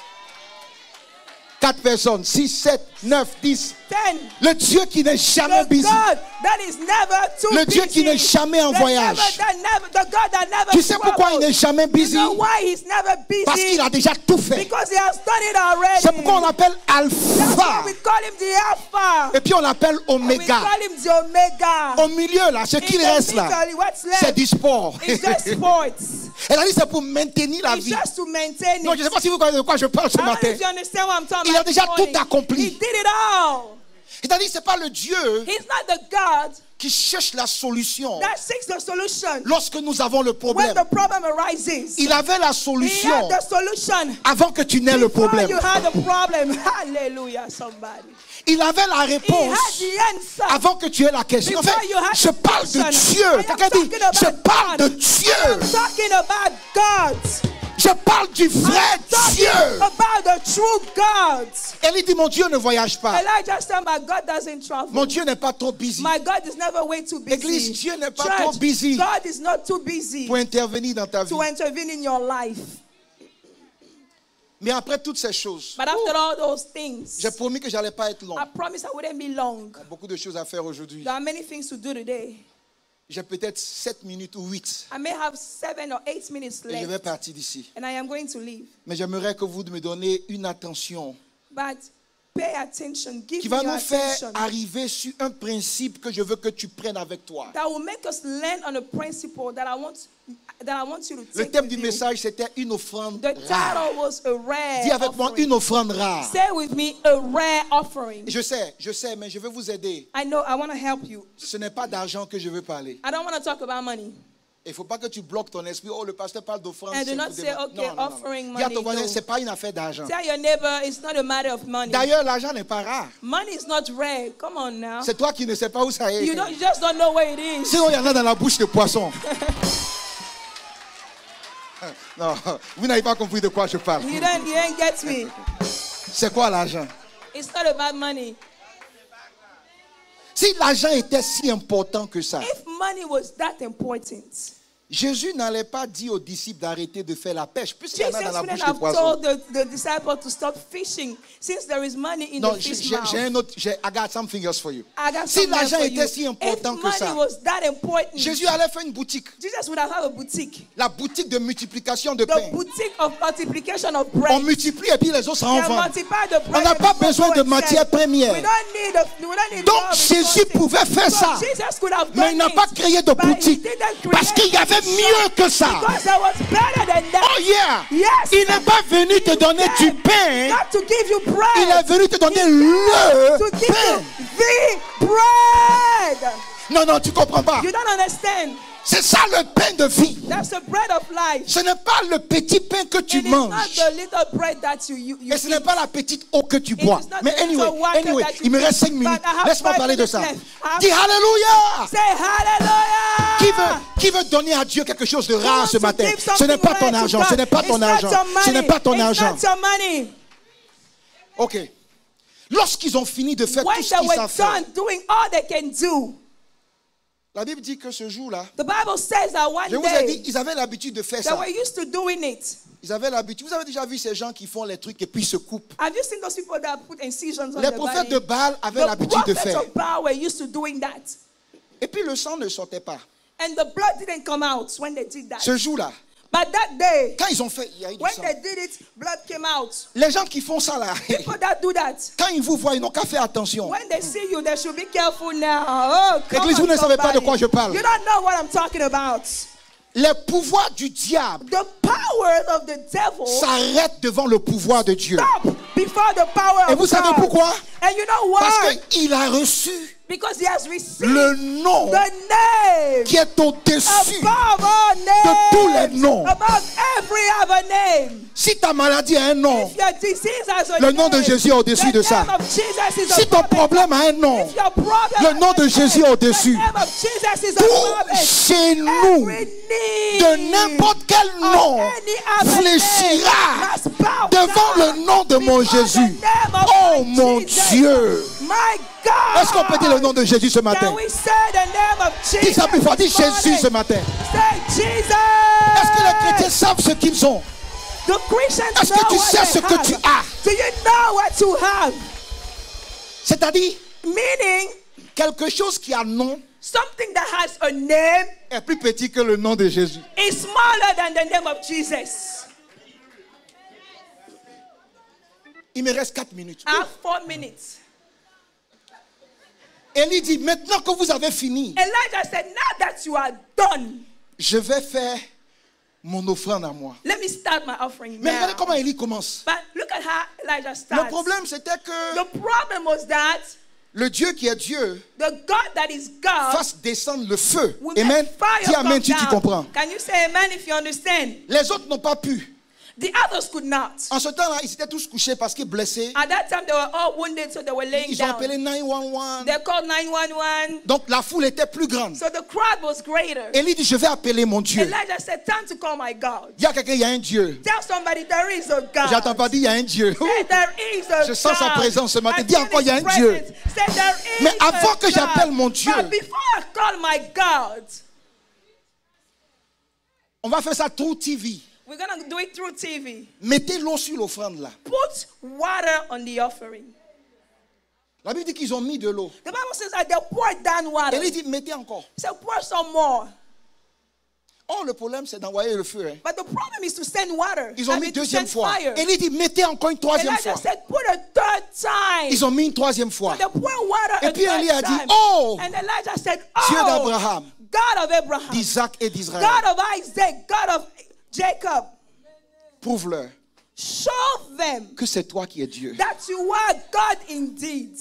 Quatre personnes, six, sept, neuf, dix. Ten. Le Dieu qui n'est jamais The busy. God that is never too Le Dieu busy. qui n'est jamais en The voyage. never- that never- the God that never Tu sais pourquoi il troubles. n'est jamais busy? You know why he's never busy? Parce qu'il a déjà tout fait. Because he has done it already. C'est pourquoi on l'appelle That's why Alpha. we call him the Alpha. Et puis on l'appelle And we Oméga. call him the Omega. Au milieu là, ce In qu'il the reste là, middle, what's c'est left? du sport. It's just sports. Elle a dit c'est pour maintenir la It's vie. just to maintain Non, it. je ne sais pas si vous connaissez de quoi je parle ce I don't know matin. if you understand what I'm talking Il a about. déjà this morning. tout accompli. He did it all. C'est-à-dire c'est pas le Dieu He's not the God qui cherche la solution that seeks the solution lorsque nous avons le when problème. the problem arises. Il avait la He solution had the solution avant que tu n'aies le before problème. you had the problem. Hallelujah, somebody. Il avait la He réponse had the answer. avant que tu aies la question. En fait, Before you had je the parle de question. Dieu. I am Quelqu'un dit, talking about je parle de God. Dieu. I'm talking about God. Je parle du vrai I'm talking Dieu. about the true God. Elle dit, mon Dieu ne voyage pas. Elijah said, my God doesn't travel. Mon Dieu n'est pas trop busy My God is never way too busy. Église, Dieu n'est pas Church, trop busy God is not too busy pour intervenir dans ta vie. to intervene in your life. Mais après toutes ces choses, But after all those things, j'ai promis que j'allais pas être long. I promise I wouldn't be long. Beaucoup de choses à faire aujourd'hui. There are many things to do today. J'ai peut-être sept minutes ou huit I may have seven or eight minutes et je vais left, partir d'ici. and I am going to leave. Mais j'aimerais que vous me donniez une attention But pay attention, give qui me va your nous faire attention. arriver sur un principe que je veux que tu prennes avec toi. That will make us land on a principle that I want that I want you to Le take thème with du you. message, c'était une offrande The rare. title was a rare Dis avec moi, offering. une offrande rare. Say with me, a rare offering. Je sais, je sais, mais je vais vous aider. I know I want to help you. Ce n'est pas d'argent que je veux parler. I don't want to talk about money. Il ne faut pas que tu bloques ton esprit. Oh, le pasteur parle d'offrande. And do c'est not pour say, demander. okay, Non, non, non. offering Dis à money, ton voisin, no. ce n'est pas une affaire d'argent. Tell your neighbor it's not a matter of money. D'ailleurs, l'argent n'est pas rare. Money is not rare. Come on now. C'est toi qui ne sais pas où ça est. You don't you just don't know where it is. Sinon, il y en a dans la bouche de poisson. Non, vous n'avez pas compris de quoi je parle. You don't you don't get me. C'est quoi l'argent? It's not about money. Si l'argent était si important que ça, If money was that important, Jésus n'allait pas dire aux disciples d'arrêter de faire la pêche, puisqu'il y en Jesus a dans la wouldn't bouche de have poisson. told the, the disciples to stop fishing since there is money in Non, the j'ai fish j'ai- mouth. j'ai un autre, j'ai, I got something else for you. I got Si something l'argent for était you. si important If que money ça, was that important, Jésus allait faire une boutique, Jesus would have had a boutique. la boutique de multiplication de The pain. boutique of multiplication of On bread. multiplie et puis les autres s'en They vendent. multiply the On bread n'a and pas people besoin go de and matières sell. premières. We don't need a, we don't need Donc raw Jésus resources. pouvait faire So ça, Jesus could have mais done il n'a it, pas créé de but he boutique didn't create parce qu'il y avait a shop mieux que ça. Because there was better than that. Oh yeah! Yes. Il n'est pas venu te donner du pain, Not to give you bread. il est venu te donner to le give pain. you the bread. Non, non, tu comprends pas. You don't understand. C'est ça le pain de vie. That's the bread of life. Ce n'est pas le petit pain que tu It is not manges. the little bread that you, you, you Et ce n'est eat. pas la petite eau que tu It bois. is not Mais the anyway, little water anyway, that you il me reste cinq drink. minutes. But I have Laisse-moi five parler de minutes ça. left. I have- Dis Alléluia. Say hallelujah. Qui veut, qui veut donner à Dieu quelque chose de rare ce matin? Ce n'est pas ton argent, ce n'est pas ton argent, ce n'est pas ton argent. It's not your money. Ok. Lorsqu'ils ont fini de faire When tout ce they qu'ils were savent faire, done doing all they can do, la Bible dit que ce jour-là, the Bible says that one je vous ai day dit, ils avaient l'habitude de faire they ça. were used to doing it. Ils avaient l'habitude. Vous avez déjà vu ces gens qui font les trucs et puis se coupent. Have you seen those people that put incisions on Les their prophètes body? de Baal avaient The l'habitude de prophets faire. of Baal were used to doing that. Et puis le sang ne sortait pas. And the blood didn't come out when they did that. Ce jour-là, But that day, quand ils ont fait, il y a eu du when sang. they did it, blood came out. Les gens qui font ça là, People that do that, quand ils vous voient, ils n'ont qu'à faire attention. when they see you, they should be careful now. Oh, come Église, on, vous ne savez pas de somebody. quoi je parle. You don't know what I'm talking about. les pouvoirs du diable the powers of the devil s'arrêtent devant le pouvoir de Dieu. stop before the power Et of vous savez God. pourquoi? And you know why? Parce qu'il a reçu Because he has received le nom the name qui est au-dessus above all de tous les names, noms. above every other name. Si ta maladie a un nom, If your disease has a le name, nom de Jésus est au-dessus the de ça. name of Jesus is Si ton above it. problème a un nom, If your problem le nom has de a Jésus est name, au-dessus. the name of Jesus is Tout above it. chez nous, Every knee de n'importe quel of nom, any other fléchira name must bow devant down le nom de mon before the Jésus. name of Oh my mon Jesus. Dieu! My God! Est-ce qu'on peut dire le nom de Jésus ce matin? Can we say the name of Jesus? Dis ça plus fort, dis this morning? Jésus ce matin. Say Jesus! Est-ce que les chrétiens savent ce qu'ils ont? The Christians Est-ce know que tu what sais they ce que have. tu as? Do you know what you have? C'est-à-dire, Meaning, quelque chose qui a nom something that has a name est plus petit que le nom de Jésus. is smaller than the name of Jesus. Il me reste quatre minutes. I have four minutes. Élie dit, maintenant que vous avez fini, Elijah said, now that you are done, je vais faire mon offrande à moi. let me start my offering Mais now. regardez comment Élie commence. But look at how Elijah Le starts. problème, c'était que The problem was that le Dieu qui est Dieu the God that is God fasse descendre le feu. will Amen. make fire Dis amen come si tu down. comprends. Can you say amen if you understand? Les autres n'ont pas pu. The others could not. En ce temps-là, ils étaient tous couchés parce qu'ils blessés. At that time, they were all wounded, so they were laying Ils ont down. appelé neuf un un. They called nine one one. Donc la foule était plus grande. So the crowd was greater. Élie dit, je vais appeler mon Dieu. Elijah said, time to call my God. Il y a quelqu'un, il y a un Dieu. Tell somebody there is a God. J'entends pas dire, il y a un Dieu. Say there is a Je sens sa God. présence ce matin. I Dis feel encore, il y a his un Dieu. presence. Say there is Mais avant a que God. j'appelle mon Dieu, But before I call my God, on va faire ça through T V. we're going to do it through T V. Mettez l'eau sur l'offrande là. Put water on the offering. La Bible dit qu'ils ont mis de l'eau. The Bible says that they poured down water. Élie dit, mettez encore. So pour some more. Oh, le problème, c'est d'envoyer le feu. Hein. But the problem is to send water. Ils ont I mis mean, to deuxième send fois. fire. Élie dit, mettez encore une troisième Elijah fois. said, put a third time. Ils ont mis une troisième fois. They poured water Et a puis third Élie a dit, time. oh, And Elijah said, Dieu oh, d'Abraham, God of Abraham, d'Isaac et d'Israël, God of Isaac, God of Jacob, prouve-leur show them que c'est toi qui es Dieu. that you are God indeed,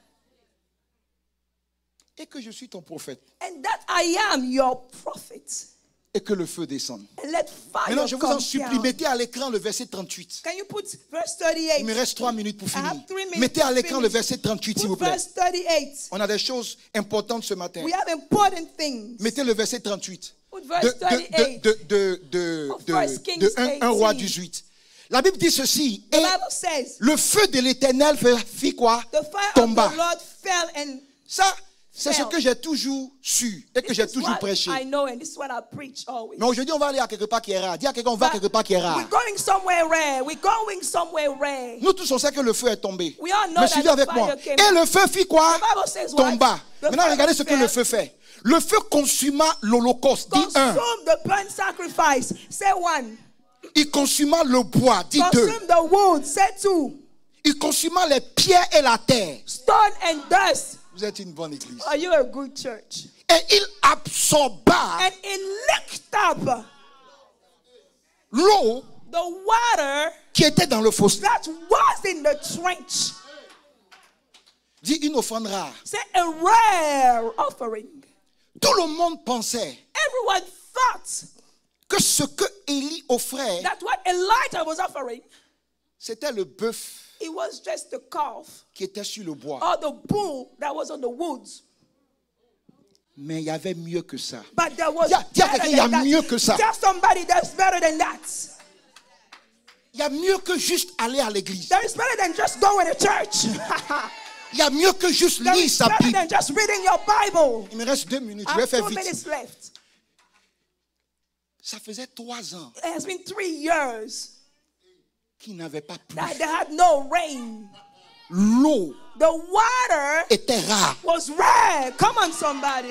Et que je suis ton prophète. and that I am your prophet. Et que le feu descende. And let fire Maintenant, je vous en come supplie, down. mettez à l'écran le verset trente-huit. Can you put verse thirty-eight? Il me reste trois minutes pour I finir. have three minutes Mettez à to l'écran finish. le verset trente-huit, s'il vous Put plaît. verse thirty-eight. On a des choses importantes ce matin. We have important things. Mettez le verset trente-huit. Put De, verse de, thirty-eight. de, de, de, Of de, First Kings de un, un roi eighteen. dix-huit. La Bible dit ceci. The Et Bible says, le feu de l'éternel fit quoi? the fire Tomba. of the Lord fell and Ça, c'est ce fell. que j'ai toujours su et que j'ai this is toujours what prêché. I know and this is what I preach always. Mais aujourd'hui, on va aller à quelque part qui est rare. Dis à quelqu'un, on va à quelque part qui est rare. We're going somewhere rare. We're going somewhere rare. Nous tous, on sait que le feu est tombé. We all know Mais that suivez the avec fire moi. came. Et le feu fit quoi? The Bible says what? Tomba. The Maintenant, fire regardez ce que fell. le feu fait. Le feu consuma l'holocauste. Dis un. Consume the burnt sacrifice. Say one. Il consuma le bois. Dis deux. Consume the wood. Say two. Il consuma les pierres et la terre. Stone and dust. Vous êtes une bonne église. Are you a good church? Et il absorba And it licked up l'eau the water qui était dans le fossé. that was in the trench. Dis une offrande rare. Say a rare offering. Tout le monde pensait Everyone thought que ce que Élie offrait, that what Elijah was offering, c'était le bœuf it was just the calf qui était sur le bois. or the bull that was on the woods. Mais il y avait mieux que ça. But there was Dis à- dis à better quelqu'un, il y a than that. mieux que ça. Tell somebody there's better than that. Il y a mieux que juste aller à l'église. There is better than just going to church. Il y a mieux que juste There lire is sa better Bible. than just reading your Bible. Il me reste deux minutes, I je vais have faire two vite. minutes left. Ça faisait trois ans It has been three years qu'il n'avait pas plu. that they had no rain. L'eau The water était rare. was rare. Come on, somebody.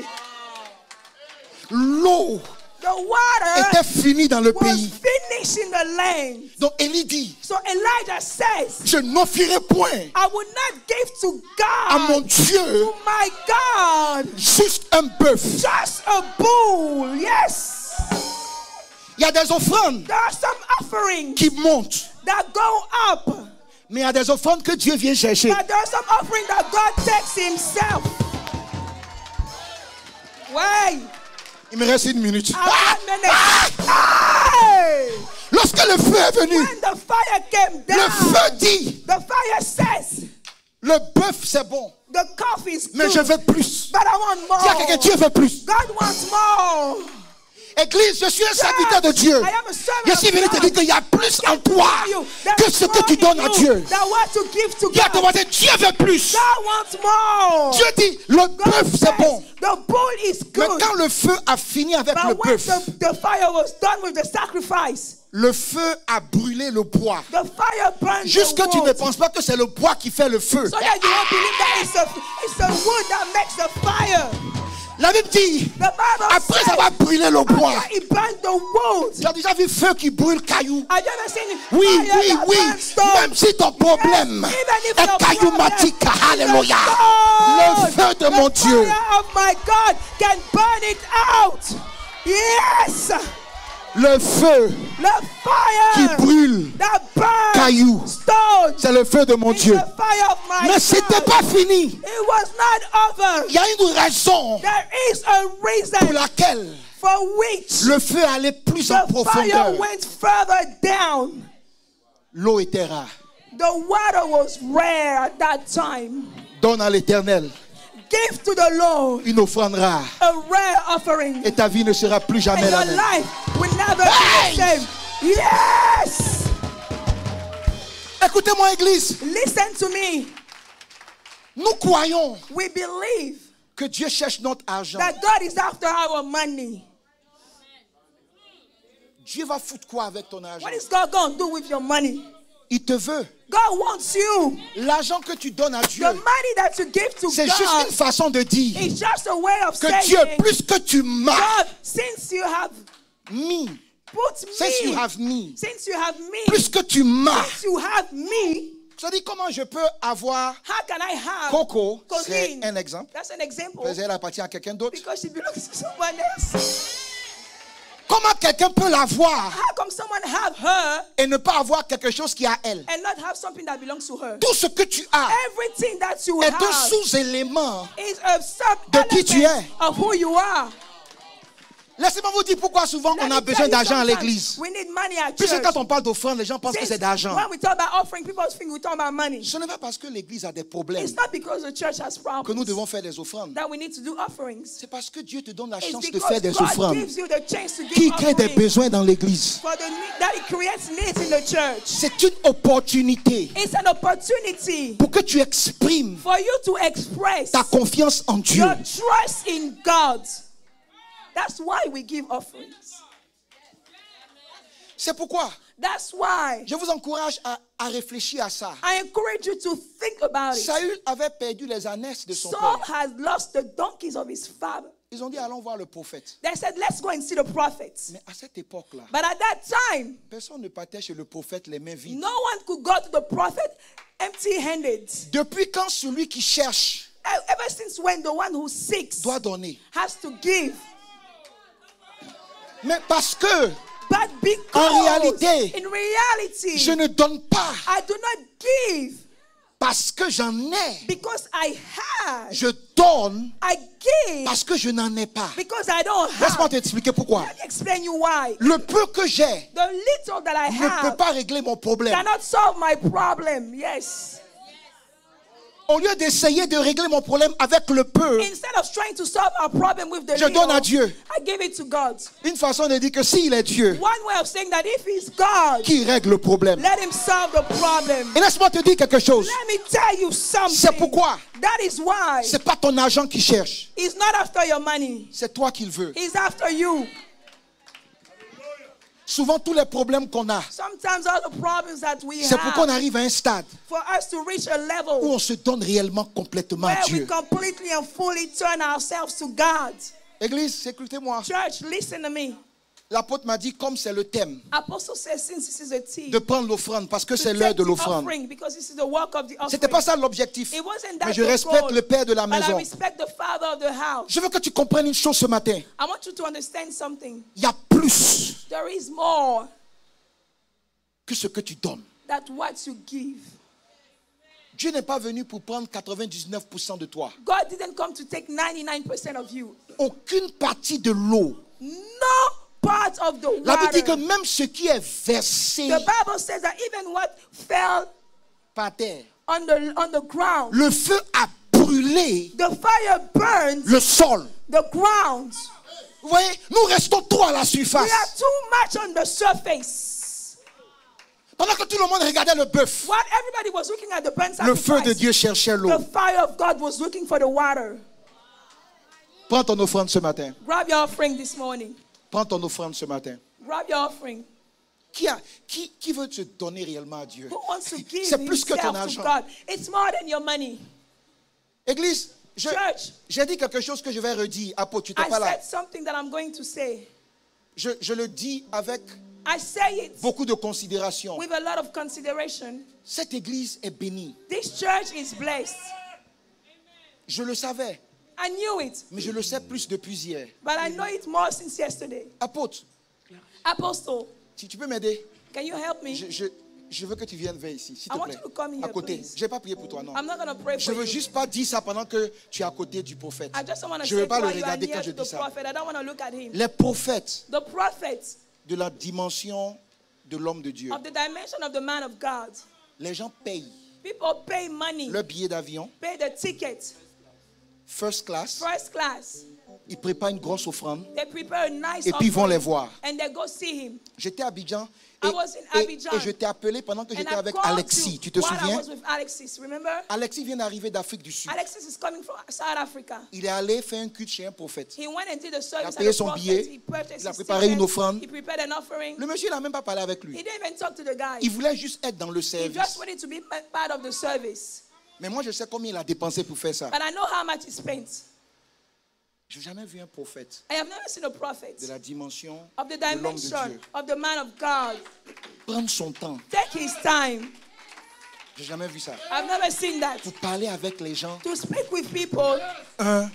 L'eau The water était finie dans le was pays. finished in the land. Donc Élie dit, So Elijah says, je n'offrirai point I will not give to à mon God, Dieu to my God, juste un bœuf. just a bull. Yes. Il y a des offrandes There are some offerings qui montent. that go up. Mais il y a des offrandes que Dieu vient chercher. But there are some offerings that God takes himself. Why? Il me reste une minute. Ah! Hey! Lorsque le feu est venu, When the fire came down, le feu dit, the fire says, le bœuf c'est bon, the coffee is mais good, je veux plus. but I want more. Dis à quelqu'un, Dieu veut plus. God wants more. Église, je suis un serviteur de Dieu. I am a servant Je suis venu of te God. dire qu'il y a plus en toi There que is ce que more tu in donnes à you Dieu. than what to give to Dis à ton God. voisin, Dieu veut plus. God wants more. Dieu dit, le God bœuf says, c'est bon. the bull is Mais good. quand le feu a fini avec le But when bœuf, the, the fire was done with the sacrifice, le feu a brûlé le bois. the fire burned Jusque the tu ne wood. penses pas que c'est le bois qui fait le feu. So that you won't believe that it's, a, it's the wood that makes the fire. La Bible dit, The Bible après says, avoir brûlé le bois, after it burned the wood. tu as déjà vu feu qui brûle caillou? Have you ever seen Oui, fire oui, that oui. burns stone? Même si ton problème Yes, even if est your cailloumatique, problem is alléluia. a Le stone, feu de the mon Dieu. fire of my God can burn it out. Yes. Le feu The fire qui brûle that burns caillou, stone. c'est le feu de mon It's Dieu. the fire of my Mais c'était God. pas fini. It was not over. Il y a une raison There is a pour reason laquelle for which le feu allait plus en the fire profondeur. went further down. L'eau était rare. The water was rare at that time. Donne à l'Éternel Give to the Lord une offrande rare. a rare offering. Et ta vie ne sera plus jamais And la your même. life will never Hey! be the same. Yes! Écoutez-moi, Église. Listen to me. Nous croyons We believe que Dieu cherche notre argent. that God is after our money. Dieu va foutre quoi avec ton argent? What is God going to do with your money? Il te veut. God wants you. L'argent que tu donnes à Dieu, The money that you give to c'est juste God une façon de dire is just a way of que saying, Dieu, plus que tu m'as God, since you have mis, put since you me, have me, since you have me, plus que tu m'as, since you have me, ça dit comment je peux avoir how can I have Coco, c'est Corinne? un exemple. That's an example. Parce qu'elle appartient à quelqu'un d'autre. Because she belongs to someone else. Comment quelqu'un peut l'avoir How come someone have her et ne pas avoir quelque chose qui est à elle? and not have something that belongs to her? Tout ce que tu as Everything that you est un have sous-élément. is a de qui tu es. sub-element of who you are. Laissez-moi vous dire pourquoi souvent Let on me a tell besoin you, d'argent à sometimes l'église. we need money at Puisque church. quand on parle d'offrande, les gens pensent que Since c'est d'argent. when we talk about offering, people think we talk about money. Ce n'est pas parce que l'église a des problèmes It's not because the church has que nous problems devons faire des offrandes. that we need to do offerings. C'est parce que Dieu te donne la It's chance de because faire des God offrandes gives you the chance to give qui créent des offerings besoins dans l'église. for the need, that it creates needs in the church. C'est une opportunité It's an opportunity pour que tu exprimes for you to express ta confiance en Dieu. your trust in God. That's why we give offerings. C'est pourquoi That's why je vous encourage à, à réfléchir à ça. I encourage you to think about it. Saül avait perdu les ânesses de son Saul père. has lost the donkeys of his father. Ils ont dit allons voir le prophète. They said, let's go and see the prophets. Mais à cette époque-là, But at that time, personne ne partait chez le prophète les mains vides. no one could go to the prophet empty-handed. Depuis quand celui qui cherche Ever since when the one who seeks doit donner? has to give. Mais parce que But because En réalité, in reality, je ne donne pas I do not give parce que j'en ai. because I have. Je donne I give parce que je n'en ai pas. because I don't Laisse-moi have. t'expliquer pourquoi. Let me explain you why. Le peu que j'ai The little that I ne peut have pas régler mon problème. cannot solve my problem. Yes. Au lieu d'essayer de régler mon problème avec le peu, Instead of trying to solve our problem with the je little, donne à Dieu. I give it to God. Une façon de dire que s'il est Dieu, One way of saying that if He's God, qui règle le problème. let Him solve the problem. Et laisse-moi te dire quelque chose. Let me tell you something. C'est pourquoi That is why c'est pas ton argent qui cherche, He's not after your money. c'est toi qu'il veut. He's after you. Souvent tous les problèmes qu'on a, Sometimes all the problems that we c'est pour qu'on have, arrive à un stade for us to reach a où level on se donne réellement complètement à where we Dieu. completely and fully turn ourselves to God. Église, écoutez-moi. Church, listen to me. L'apôtre m'a dit, comme c'est le thème, Apostle says, since this is a theme, de prendre l'offrande, parce que to c'est l'heure take de the l'offrande. offering, because this is the work of the offering. C'était pas ça l'objectif. It wasn't that Mais je the respecte goal, le père de la but I maison. respect the father of the house. Je veux que tu comprennes une chose ce matin. I want you to understand something. Il y a plus There is more que ce que tu donnes. than what you give. Dieu n'est pas venu pour prendre quatre-vingt-dix-neuf pour cent de toi. God didn't come to take ninety-nine percent of you. Aucune partie de l'eau. No part of the La Bible dit que water. même ce qui est versé The Bible says that even what fell par terre, on the, on the ground, le feu a brûlé the fire burns le sol. the ground. Vous voyez, nous restons trop à la We surface. are too much on the surface. Pendant que tout le monde regardait le bœuf, While everybody was looking at the burnt le feu de sacrifice, Dieu cherchait l'eau. the fire of God was looking for the water. Prends ton offrande ce matin. Grab your offering this morning. Prends ton offrande ce matin. Grab your offering. Qui, a, qui, qui veut te donner réellement à Dieu? Who wants to give C'est plus que ton himself to argent. God? It's more than your money. Église, je- Church, j'ai dit quelque chose que je vais redire. Apôtre, tu n'étais I pas là. said something that I'm going to say. Je, je le dis avec I say it beaucoup de considération. with a lot of consideration. Cette église est bénie. This church is blessed. Je le savais, I knew it, mais je le sais plus depuis hier. but I know it more since yesterday. Apôtre, Apostle, si tu peux m'aider, can you help me? je, je, je veux que tu viennes vers ici, s'il I te want plaît. you to come here, À côté. please. Je ne vais pas prier pour toi, non. I'm not going to pray Je for ne veux you. juste pas dire ça pendant que tu es à côté du prophète. I just don't want to Je say ne veux it pas le while you are regarder near quand je to the dis ça. prophet. I don't want to look at him. Les prophètes The prophets de la dimension de l'homme de Dieu, of the dimension of the man of God. les gens payent People pay money, leur billet d'avion, pay the ticket, first class, first class. ils préparent une grosse offrande They prepare a nice et puis ils vont les offering, voir. and they go see him. J'étais à Abidjan I et, was in et- Abidjan. et je t'ai appelé pendant que And j'étais I avec called Alexis. you Tu te while I souviens? was with Alexis, remember? Alexis vient d'arriver d'Afrique du Sud. Alexis is coming from South Africa. Il est allé faire un culte chez un prophète. He went and did a Il service a at payé the son prophet. billet. He purchased Il a his préparé une ticket. offrande. He prepared an offering. Le monsieur n'a même pas parlé avec He lui. didn't even talk to the guy. Il voulait juste être dans le He service. just wanted to be part of the service. Mais moi, je sais combien il a dépensé pour faire ça. But I know how much he spent. Je n'ai jamais vu un prophète I have never seen a prophet de la dimension of the de l'homme de dimension Dieu of the man of God prendre son temps. take his time. Je n'ai jamais vu ça. I've never seen that. Pour parler avec les gens, To speak with people un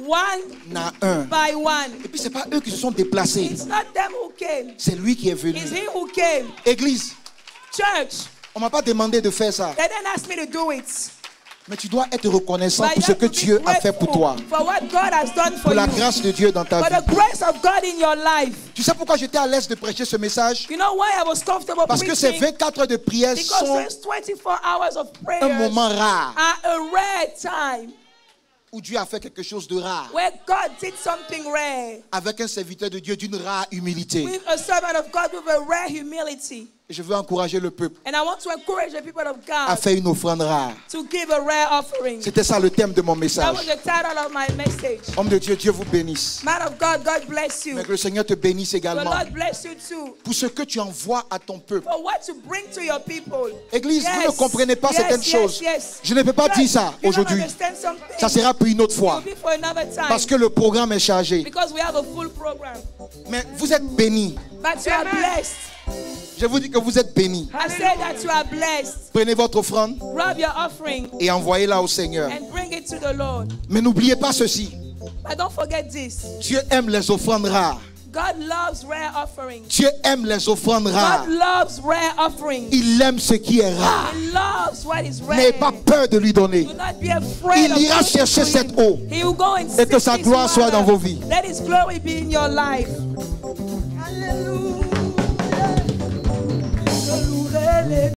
one à un. by one. Et puis, ce n'est pas eux qui se sont déplacés. It's not them who came. C'est lui qui est venu. It's he who came. Église, Church, on ne m'a pas demandé de faire ça. they didn't ask me to do it. Mais tu dois être reconnaissant But pour you ce have que to be Dieu a fait pour toi. grateful for what God has done for Pour la you. grâce de Dieu dans ta For vie. the grace of God in your life. Tu sais pourquoi j'étais à l'aise de prêcher ce message? You know why I was comfortable Parce que ces preaching? vingt-quatre heures de prière Because sont those twenty-four hours of un prayer moment rare are a rare time où Dieu a fait quelque chose de rare where God did something rare avec un serviteur de Dieu d'une rare humilité. with a servant of God with a rare humility. Et je veux encourager le peuple And I want to encourage the people of à God faire une offrande rare. to give a rare offering. C'était ça le thème de mon That message. was the title of my message. Homme de Dieu, Dieu vous bénisse. Man of God, God bless you. Mais que le Seigneur te bénisse The également Lord bless you too. pour ce que tu envoies à ton peuple. For what to bring to your people. Église, vous Yes. ne comprenez pas Yes, certaines yes, choses. yes. Je ne peux pas Church, dire ça you don't aujourd'hui. understand something. Ça sera pour une autre It fois. will be for another time. Parce que le programme est chargé. Because we have a full program. Mais vous êtes bénis. But you are blessed. Je vous dis que vous êtes bénis. I say that you are blessed. Prenez votre offrande Rub your offering et envoyez-la au Seigneur. and bring it to the Lord. Mais n'oubliez pas ceci. But don't forget this. Dieu aime les offrandes rares. God loves rare offerings. Dieu aime les offrandes rares. God loves rare offerings. Il aime ce qui est rare. He loves what is rare. N'ayez pas peur de lui donner. Do not be afraid Il of ira giving chercher to cette him. eau. He will go and Et que seek sa his gloire soit water. dans vos vies. Let his glory be in your life. Hallelujah.